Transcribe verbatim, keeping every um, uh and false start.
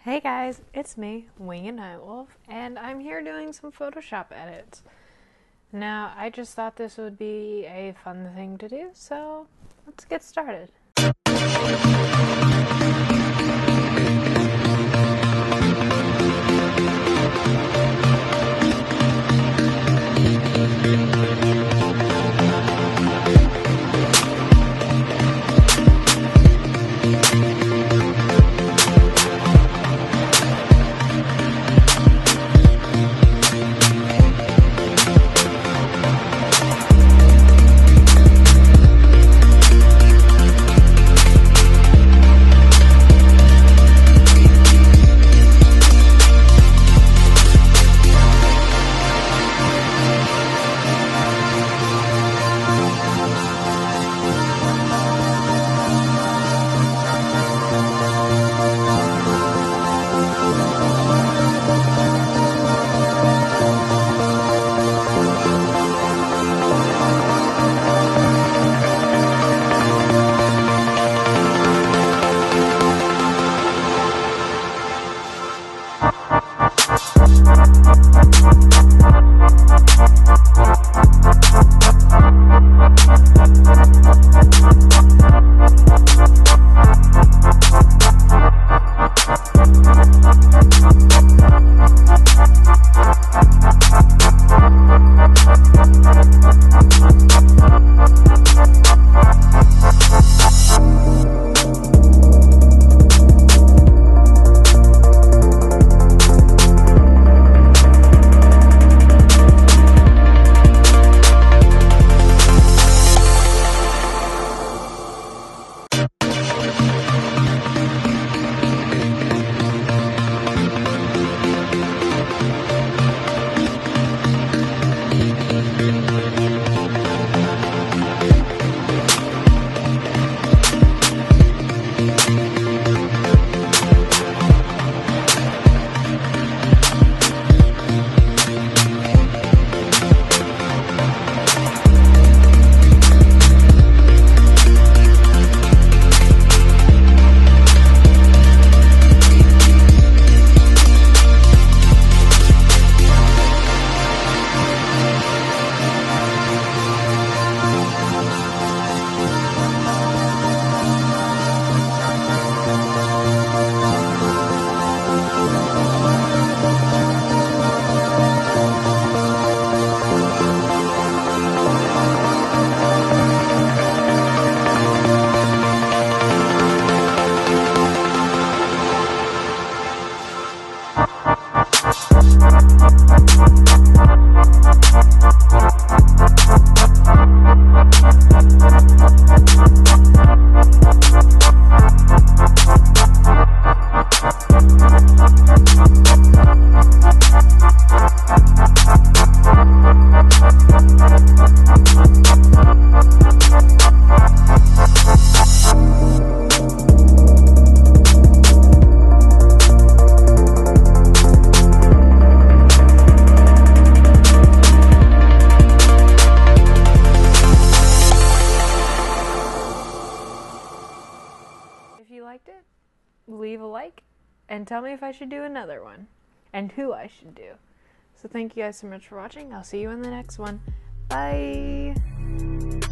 Hey guys, it's me, Wing and Nightwolf, and I'm here doing some Photoshop edits. Now, I just thought this would be a fun thing to do, so let's get started. If you liked it, leave a like and tell me if I should do another one and who I should do. So thank you guys so much for watching. I'll see you in the next one. Bye!